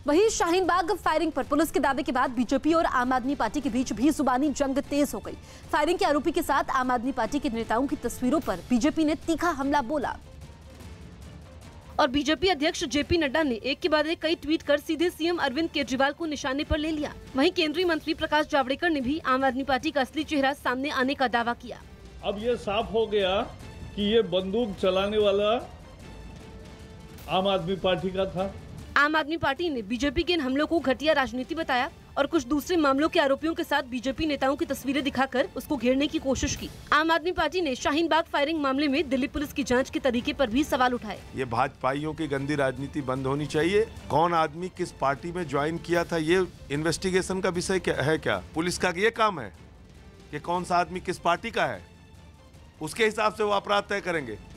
वहीं शाहीन बाग फायरिंग पर पुलिस के दावे के बाद बीजेपी और आम आदमी पार्टी के बीच भी जुबानी जंग तेज हो गई। फायरिंग के आरोपी के साथ आम आदमी पार्टी के नेताओं की तस्वीरों पर बीजेपी ने तीखा हमला बोला और बीजेपी अध्यक्ष जेपी नड्डा ने एक के बाद एक कई ट्वीट कर सीधे सीएम अरविंद केजरीवाल को निशाने पर ले लिया। वहीं केंद्रीय मंत्री प्रकाश जावड़ेकर ने भी आम आदमी पार्टी का असली चेहरा सामने आने का दावा किया। अब ये साफ हो गया कि ये बंदूक चलाने वाला आम आदमी पार्टी का था। आम आदमी पार्टी ने बीजेपी के इन हमलों को घटिया राजनीति बताया और कुछ दूसरे मामलों के आरोपियों के साथ बीजेपी नेताओं की तस्वीरें दिखाकर उसको घेरने की कोशिश की। आम आदमी पार्टी ने शाहीन बाग फायरिंग मामले में दिल्ली पुलिस की जांच के तरीके पर भी सवाल उठाए। ये भाजपाइयों की गंदी राजनीति बंद होनी चाहिए। कौन आदमी किस पार्टी में ज्वाइन किया था, ये इन्वेस्टिगेशन का विषय है क्या? पुलिस का ये काम है कि कौन सा आदमी किस पार्टी का है, उसके हिसाब से वो अपराध तय करेंगे।